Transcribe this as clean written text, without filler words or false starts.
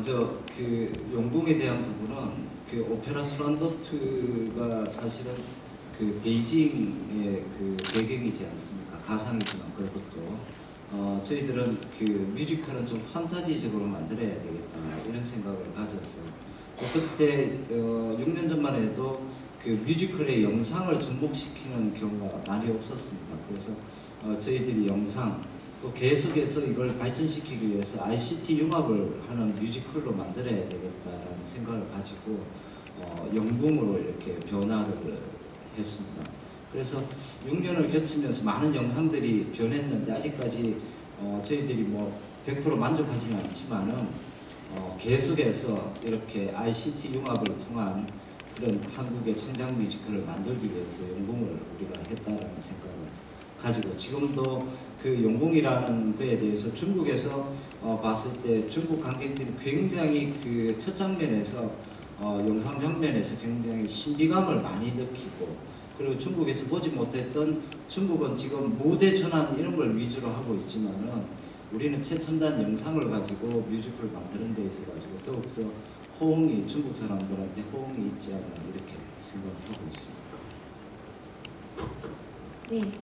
먼저 그 용궁에 대한 부분은 그 오페라 투란도트가 사실은 그 베이징의 그 배경이지 않습니까? 가상이지만 그것도 저희들은 그 뮤지컬은 좀 판타지적으로 만들어야 되겠다 이런 생각을 가졌어요. 또 그때 6년 전만 해도 그 뮤지컬의 영상을 접목시키는 경우가 많이 없었습니다. 그래서 저희들이 영상 또 계속해서 이걸 발전시키기 위해서 ICT 융합을 하는 뮤지컬로 만들어야 되겠다라는 생각을 가지고 영궁으로 이렇게 변화를 했습니다. 그래서 6년을 거치면서 많은 영상들이 변했는데 아직까지 저희들이 뭐 100% 만족하지는 않지만은 계속해서 이렇게 ICT 융합을 통한 그런 한국의 청장 뮤지컬을 만들기 위해서 영궁을 우리가 했다라는 생각을 가지고 지금도 그 용궁이라는 거에 대해서 중국에서 봤을 때 중국 관객들이 굉장히 그 첫 장면에서 영상 장면에서 굉장히 신비감을 많이 느끼고 그리고 중국에서 보지 못했던 중국은 지금 무대 전환 이런 걸 위주로 하고 있지만은 우리는 최첨단 영상을 가지고 뮤지컬을 만드는 데 있어 가지고 더욱더 호응이 중국 사람들한테 호응이 있지 않나 이렇게 생각하고 있습니다. 네.